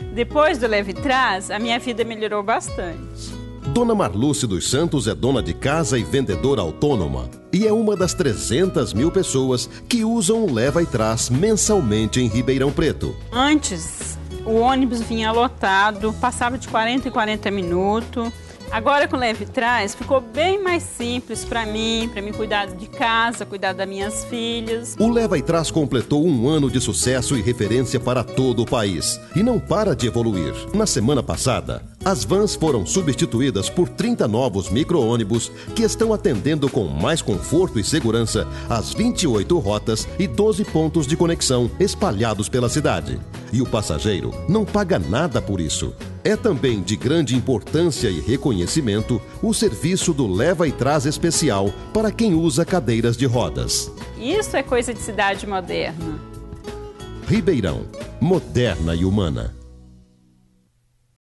Depois do Leva e Traz, a minha vida melhorou bastante. Dona Marluce dos Santos é dona de casa e vendedora autônoma e é uma das 300 mil pessoas que usam o Leva e Traz mensalmente em Ribeirão Preto. Antes, o ônibus vinha lotado, passava de 40 em 40 minutos. Agora com o Leva e Traz ficou bem mais simples para mim cuidar de casa, cuidar das minhas filhas. O Leva e Traz completou um ano de sucesso e referência para todo o país e não para de evoluir. Na semana passada, as vans foram substituídas por 30 novos micro-ônibus que estão atendendo com mais conforto e segurança as 28 rotas e 12 pontos de conexão espalhados pela cidade. E o passageiro não paga nada por isso. É também de grande importância e reconhecimento o serviço do Leva e Traz especial para quem usa cadeiras de rodas. Isso é coisa de cidade moderna. Ribeirão, moderna e humana.